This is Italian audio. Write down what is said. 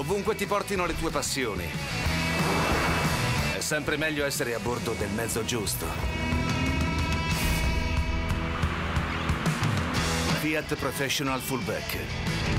ovunque ti portino le tue passioni. È sempre meglio essere a bordo del mezzo giusto. Fiat Professional Fullback.